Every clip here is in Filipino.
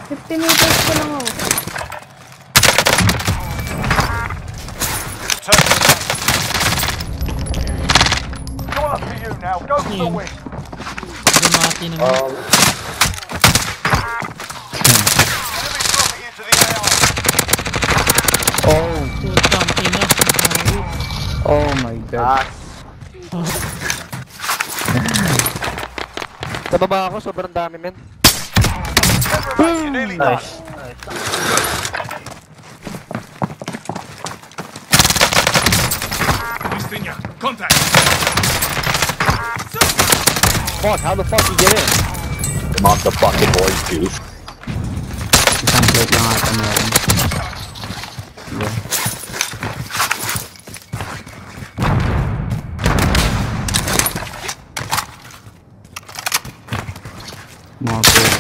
50 meters ko lang ako. Up to you now. Go for the win. Dumati naman. Putang ina. Oh my god. Sa baba ako, sobrang dami men. Nice. Contact. Fuck, how the fuck you get in? Come on the fucking boys, goof. Isang plate lang ata meron. Yeah. Mga plate.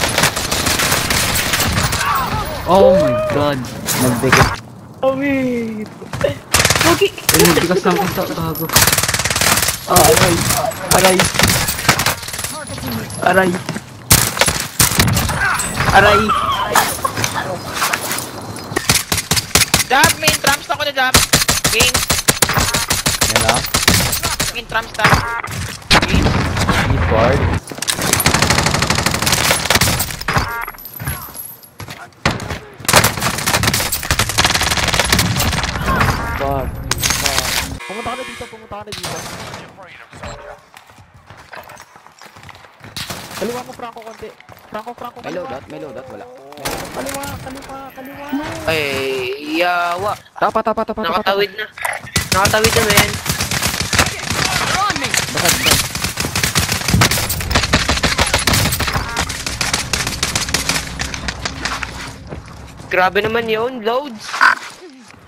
Oh my god! Nagdikit. Oh wait! Okay! Ay, nagdikas lang ako sa tago. Aray! Aray! Aray! Aray! Jab, main trams ako na jab. Main. Yan na. Main trams na. Main. Keyboard. Fuck. Pumunta ka na dito, pumunta ka na dito. Kaliwa mo, Franco, konti. Franco, May loadout, wala. Kaliwa. Ay, yawa. Tapa. Nakatawid na. Nakatawid na, men. Bakit ba? Grabe naman yun, loads.